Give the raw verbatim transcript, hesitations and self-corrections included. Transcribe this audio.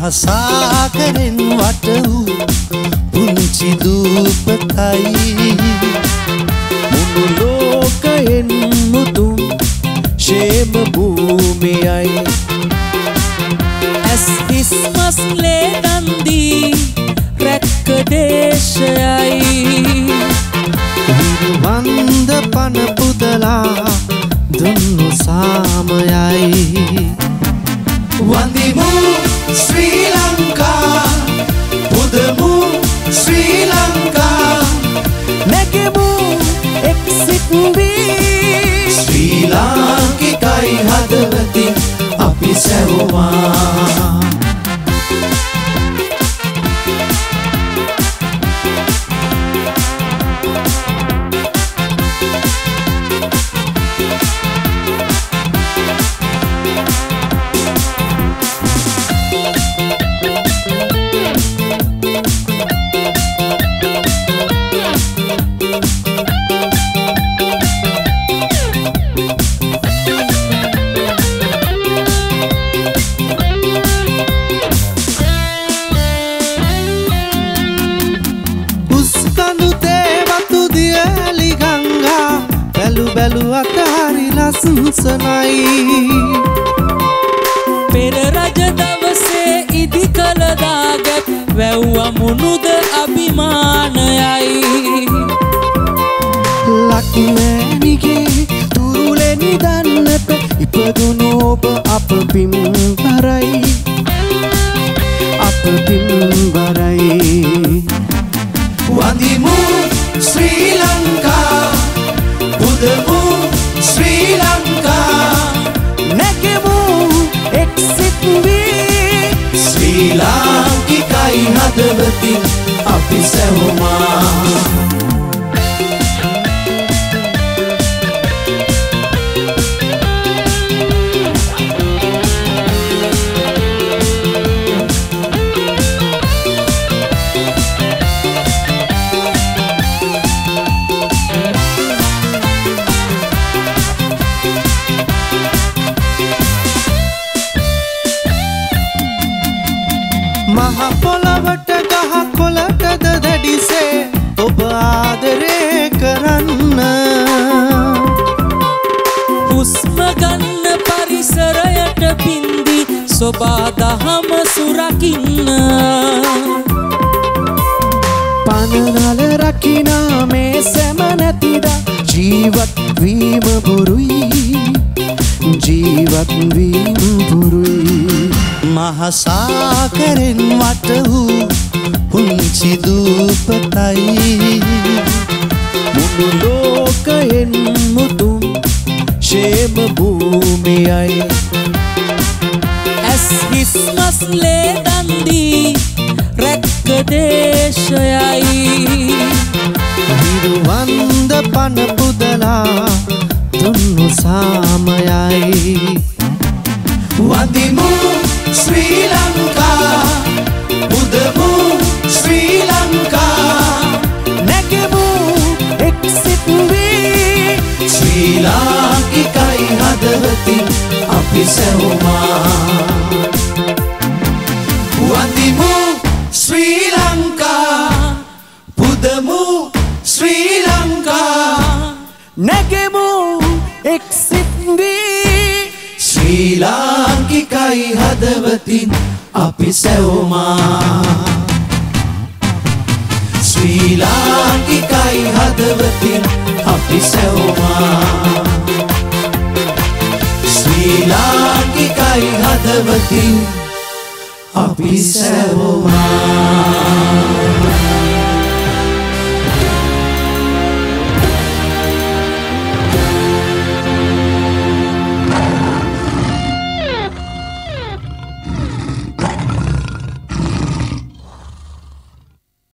මහසාගරෙන් වට වූ පුංචි දූපතයි මුළු ලෝකයෙන් මුතුන් ශේම භූමියයි ඇස් හිස් මස් ලේ දන් දී රැක්ක දේශයයි වන්ද පන පුදලා දුන්නු සාමයයි වන්දිමු ශ්‍රී ලංකා පුදමු ශ්‍රී ලංකා නැගෙමු එක්සිත් වී ශ්‍රී ලාංකිකයි හදවතින් අපි සැවුවා ලස්සනයි පෙර රජ දවසේ ඉදි කළ දාගත් වැව්වමුණුද අභිමානයයි ලක්මෑණිගේ තුරුලෙ නිදන්නට ඉපදුණු ඔබ අප පින්බරයි අප පින්බරයි වඳිමු ශ්‍රී ලංකා පුදමු ශ්‍රී ලංකා නැගෙමු එක්සිත් වී ශ්‍රී ලාංකිකයි හදවතින් අපි සැවුමා මහ පොළවට ගහ කොළටද දැඩිසේ ඔබ ආදරේ කරන්න හුස්ම ගන්න පරිසරයට පින්දි සොබා දහම සුරකින්න පනනල රකිනා මේ සැම නැතිදා ජීවත් වීම බොරුයි ජීවත් වීම බොරුයි මහසාගරෙන් වට වූ පුංචි දූපතයි මුළු ලෝකයෙන් මුතුන් ශේම භූමියයි ඇස් හිස් මස් ලේ දන් දී රැක්ක දේශයයි හිරුවන්ද පන පුදලා දුන්නු සාමයයි වඳිමු ශ්‍රී ලංකා පුදමු ශ්‍රී ලංකා නැගෙමු එක්සිත් වී ශ්‍රී ලාංකිකයි හදවතින් අපි සැවුමා වඳිමු ශ්‍රී ලංකා පුදමු ශ්‍රී ලංකා නැගෙමු එක්සිත් වී ශ්‍රී ලාංකිකයි හදවතින් අපි සැවුමා ශ්‍රී ලාංකිකයි හදවතින් අපි සැවුමා ශ්‍රී ලාංකිකයි හදවතින් අපි සැවුමා